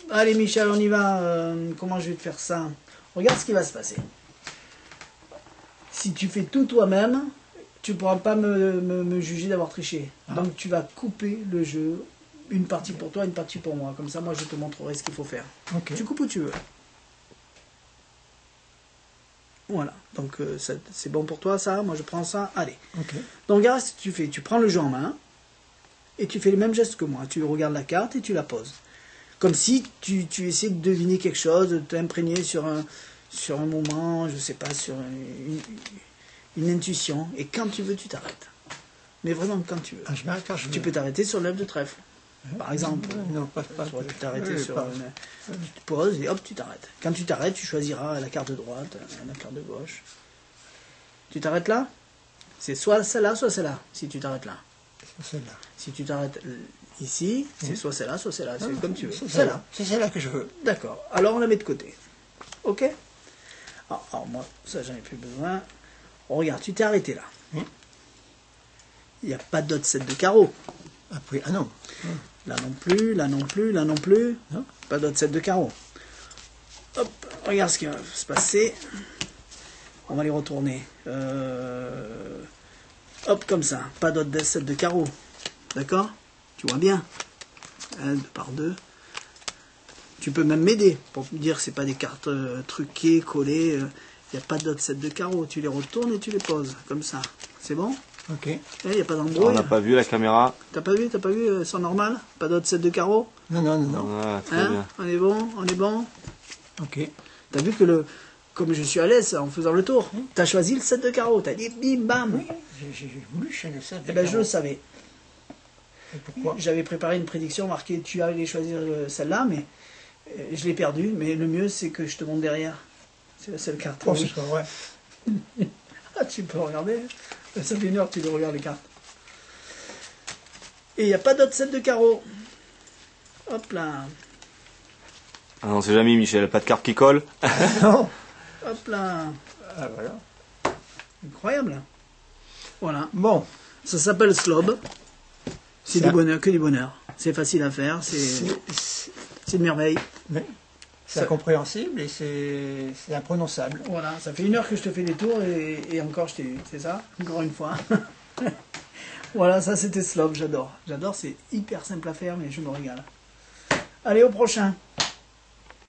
Allez Michel, on y va. Comment je vais te faire ça? Regarde ce qui va se passer. Si tu fais tout toi-même, tu ne pourras pas me juger d'avoir triché. Donc tu vas couper le jeu, une partie pour toi, une partie pour moi. Comme ça, moi, je te montrerai ce qu'il faut faire. Tu coupes où tu veux. Voilà, donc c'est bon pour toi ça, moi je prends ça, allez. Donc regarde ce que tu fais, tu prends le jeu en main, et tu fais les mêmes gestes que moi. Tu regardes la carte et tu la poses. Comme si tu essaies de deviner quelque chose, de t'imprégner sur un moment, je sais pas, sur une intuition. Et quand tu veux, tu t'arrêtes. Mais vraiment quand tu veux. Ah, je m'arrête quand je veux. Tu peux t'arrêter sur l'œuf de trèfle. Par exemple, non, pas. Tu peux t'arrêter sur tu poses et hop, tu t'arrêtes. Quand tu t'arrêtes, tu choisiras la carte de droite, la carte de gauche. Tu t'arrêtes là? C'est soit celle-là, si tu t'arrêtes là. Celle-là. Si tu t'arrêtes ici, c'est soit celle-là, c'est comme tu veux. C'est celle-là. C'est celle-là que je veux. D'accord. Alors on la met de côté. Ok? Alors moi, ça j'en ai plus besoin. Oh, regarde, tu t'es arrêté là. Il n'y a pas d'autre set de carreaux. Après, ah non. Là non plus, là non plus, là non plus. Non. Pas d'autre set de carreaux. Hop, regarde ce qui va se passer. On va les retourner. Hop, comme ça. Pas d'autre set de carreaux. D'accord? Tu vois bien. 1, 2 par 2. Tu peux même m'aider pour me dire que ce n'est pas des cartes truquées, collées. Il n'y a pas d'autre set de carreaux. Tu les retournes et tu les poses. Comme ça. C'est bon? Ok. Il n'y a pas d'embrouille. On n'a pas vu la caméra. T'as pas vu, c'est normal? Pas d'autre set de carreaux? Non. Ah, très bien. On est bon? Ok. T'as vu que comme je suis à l'aise en faisant le tour, t'as choisi le set de carreaux, t'as dit bim bam. Oui, j'ai voulu changer le set de Eh ben je carreaux. le savais. Et pourquoi? J'avais préparé une prédiction marquée tu allais choisir celle-là, mais je l'ai perdue. Mais le mieux c'est que je te montre derrière. C'est la seule carte. Oh, c'est pas vrai. Ah, tu peux regarder. Ça fait 1 heure que tu regardes les cartes. Et il n'y a pas d'autre set de carreaux. Hop là. Ah non, c'est jamais Michel, pas de carte qui colle. Non. Hop là. Ah, voilà. Incroyable. Voilà. Bon. Ça s'appelle Slob. C'est du bonheur, que du bonheur. C'est facile à faire, c'est une merveille. Mais c'est incompréhensible et c'est imprononçable. Voilà, ça fait 1 heure que je te fais des tours et encore je t'ai eu, c'est ça? Encore une fois. Voilà, ça c'était Slob, j'adore. J'adore, c'est hyper simple à faire mais je me régale. Allez, au prochain.